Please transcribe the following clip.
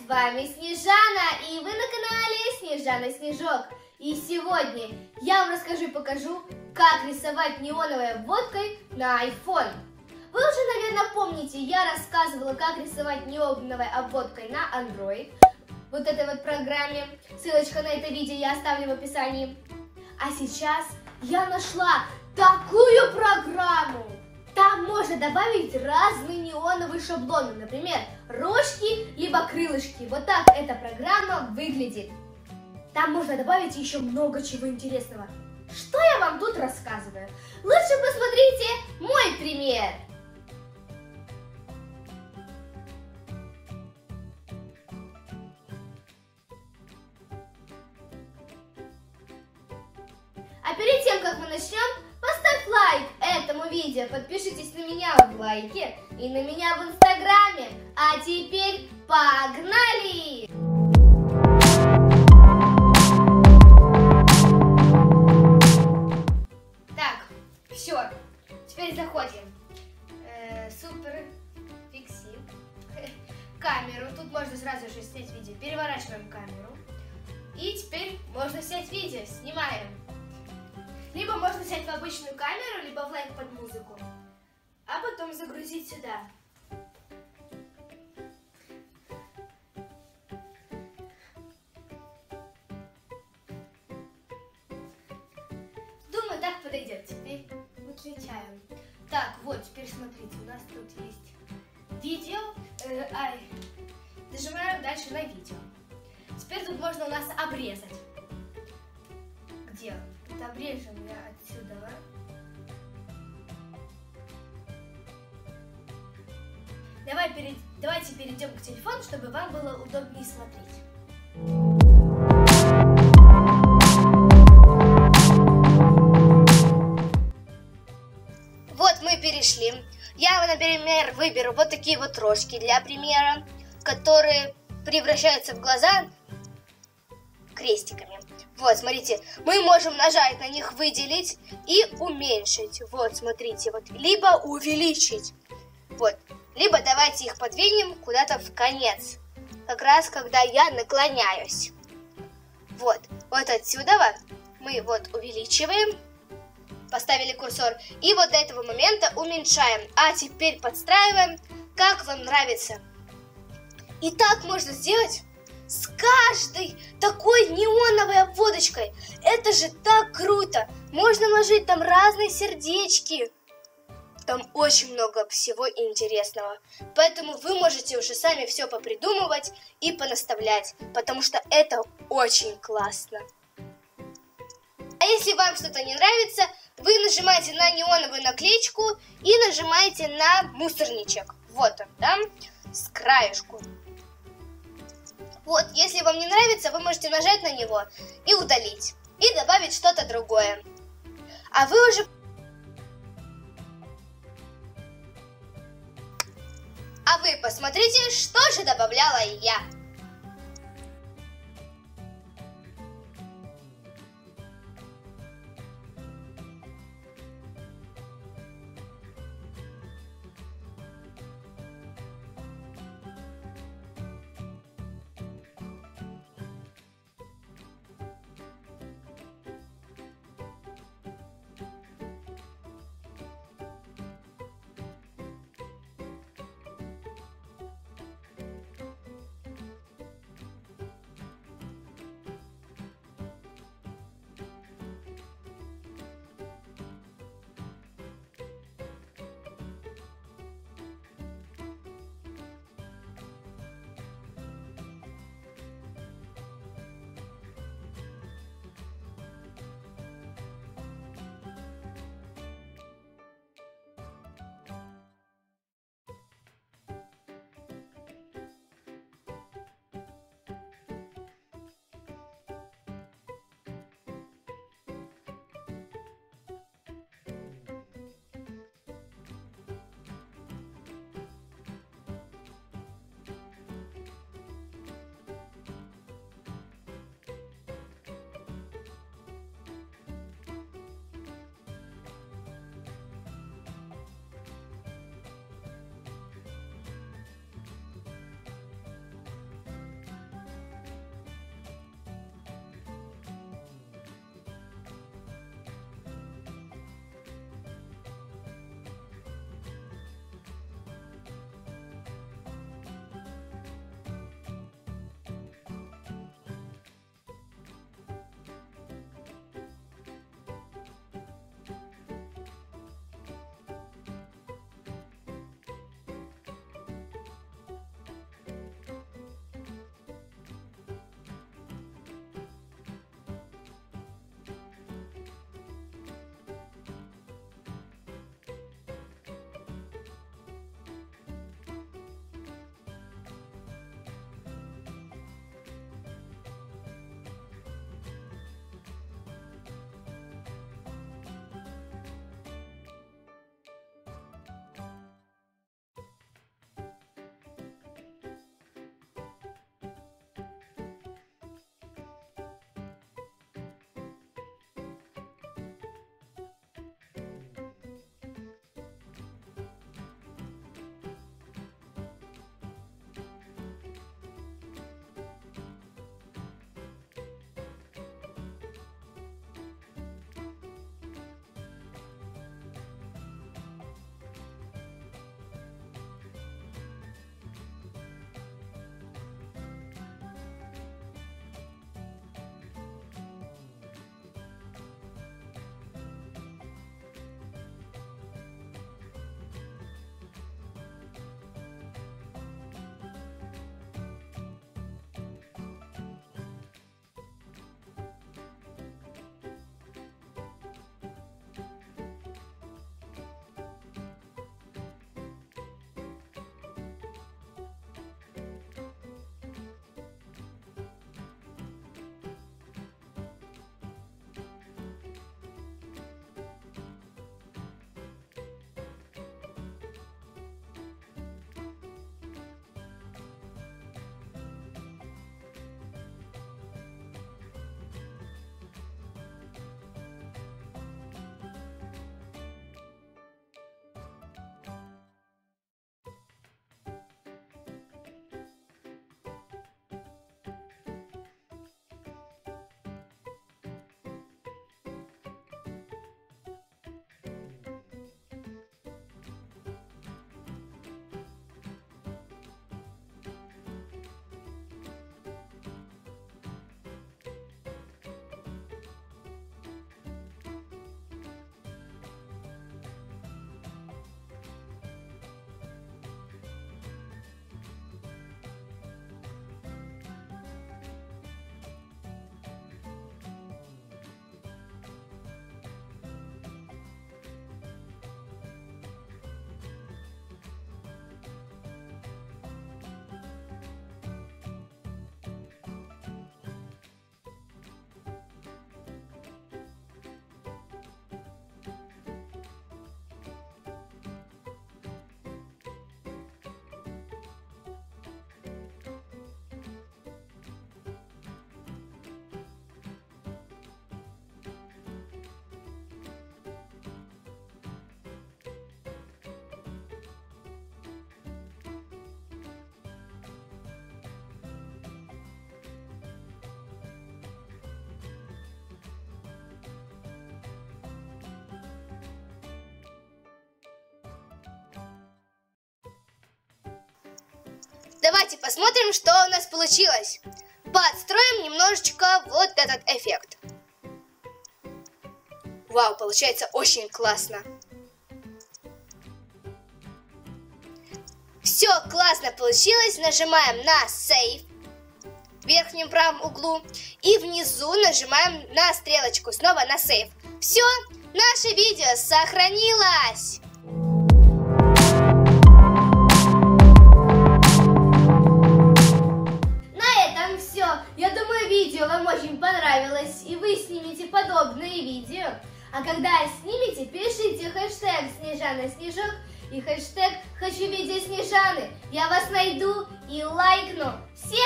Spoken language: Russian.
вами Снежана, и вы на канале Снежана Снежок. И сегодня я вам расскажу и покажу, как рисовать неоновой обводкой на iPhone. Вы уже, наверное, помните, я рассказывала, как рисовать неоновой обводкой на Android, вот этой вот программе. Ссылочка на это видео я оставлю в описании. А сейчас я нашла такую программу. Там можно добавить разные неоновые шаблоны, например, рожки либо крылышки. Вот так эта программа выглядит. Там можно добавить еще много чего интересного. Что я вам тут рассказываю? Лучше посмотрите мой пример. А перед тем, как мы начнем, поставь лайк этому видео, подпишитесь на меня в лайке и на меня в инстаграме. А теперь погнали! Так, все, теперь заходим. Супер, фикси. Камеру, тут можно сразу же снять видео. Переворачиваем камеру. И теперь можно снять видео, снимаем. Либо можно снять в обычную камеру, либо в лайк под музыку, а потом загрузить сюда. Думаю, так подойдет. Теперь выключаем. Так, вот, теперь смотрите, у нас тут есть видео. Нажимаем дальше на видео. Теперь тут можно у нас обрезать. Где? Обрежем я отсюда. Давайте перейдем к телефону, чтобы вам было удобнее смотреть. Вот мы перешли. Я, например, выберу вот такие вот рожки для примера, которые превращаются в глаза крестиками. Вот, смотрите, мы можем нажать на них, выделить и уменьшить. Вот, смотрите, вот, либо увеличить. Вот, либо давайте их подвинем куда-то в конец. Как раз, когда я наклоняюсь. Вот, вот отсюда мы вот увеличиваем. Поставили курсор. И вот до этого момента уменьшаем. А теперь подстраиваем, как вам нравится. И так можно сделать с каждой такой неоновой обводочкой. Это же так круто. Можно ложить там разные сердечки. Там очень много всего интересного. Поэтому вы можете уже сами все попридумывать и понаставлять. Потому что это очень классно. А если вам что-то не нравится, вы нажимаете на неоновую наклеечку и нажимаете на мусорничек. Вот он там, с краешку. Вот, если вам не нравится, вы можете нажать на него и удалить. И добавить что-то другое. А вы посмотрите, что же добавляла я. Давайте посмотрим, что у нас получилось. Подстроим немножечко вот этот эффект. Вау, получается очень классно. Все классно получилось. Нажимаем на Save в верхнем правом углу. И внизу нажимаем на стрелочку. Снова на Save. Все, наше видео сохранилось. На этом все. Я думаю, видео вам очень понравилось. И вы снимете подобные видео. А когда снимете, пишите хэштег Снежана Снежок и хэштег «Хочу видео Снежаны». Я вас найду и лайкну. Всем